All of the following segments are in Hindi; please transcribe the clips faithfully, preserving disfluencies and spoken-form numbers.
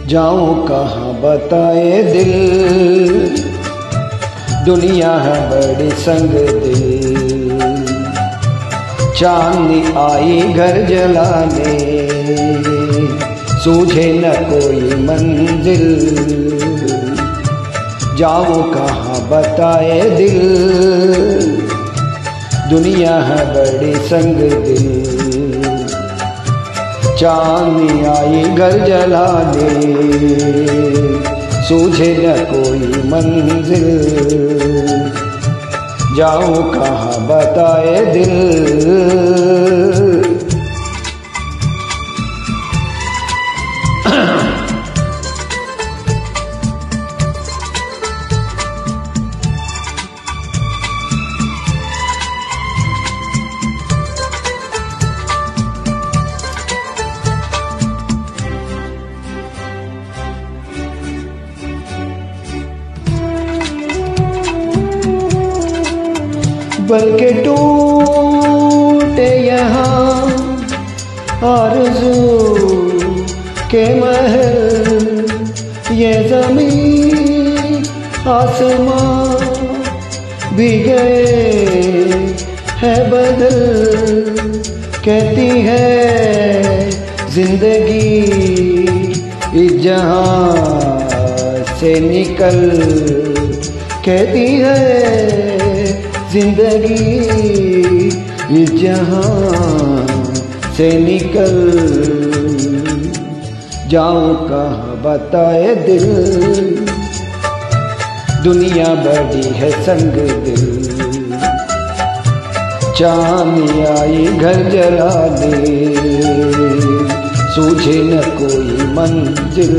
जाऊं कहाँ बताए दिल, दुनिया है बड़ी संग दिल। चांदनी आई घर जलाने, सूझे न कोई मंजिल। जाऊं कहाँ बताए दिल, दुनिया है बड़ी संग दिल। चांदनी आई घर जलाने, सूझे न कोई मंजिल। जाऊं कहाँ बताए दिल। बल्कि टूटे यहाँ आरज़ू के महल, ये ज़मीन आसमां भी गए है बदल। कहती है जिंदगी इस जहाँ से निकल, कहती है जिंदगी इस जहाँ से निकल। जाऊं कहाँ बताए दिल, दुनिया बड़ी है संग दिल। चांदनी आई घर जला दे, सूझे न कोई मंजिल।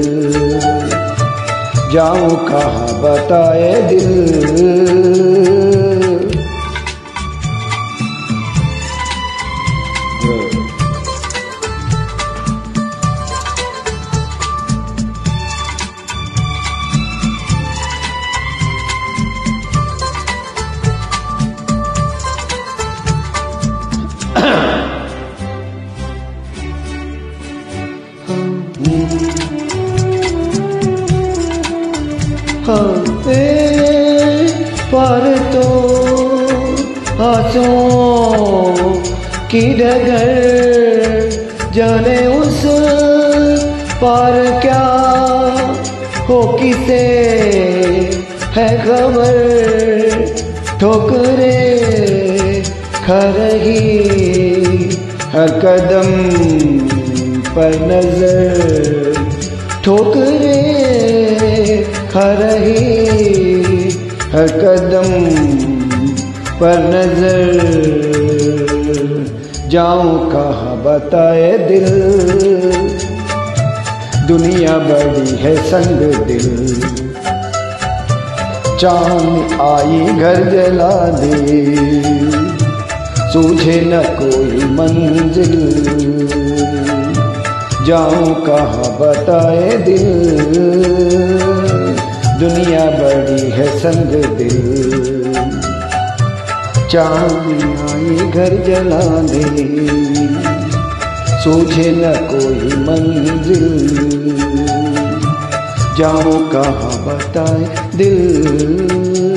जाऊं कहाँ बताए दिल। पर तो आंसुओं की डगर, जाने उस पार क्या हो किसे है खबर। ठोकरे खा रही हर कदम पर नजर, ठोकरे खा रही हर कदम पर नजर। जाऊं कहाँ बताए दिल, दुनिया बड़ी है संग दिल। चांद आई घर जला दे, सूझे न कोई मंजिल। जाऊं कहाँ बताए दिल, दुनिया बड़ी है संग दिल। चांदनी आई घर जला दे, सूझे न कोई मंजिल। जाऊं कहाँ बताए दिल।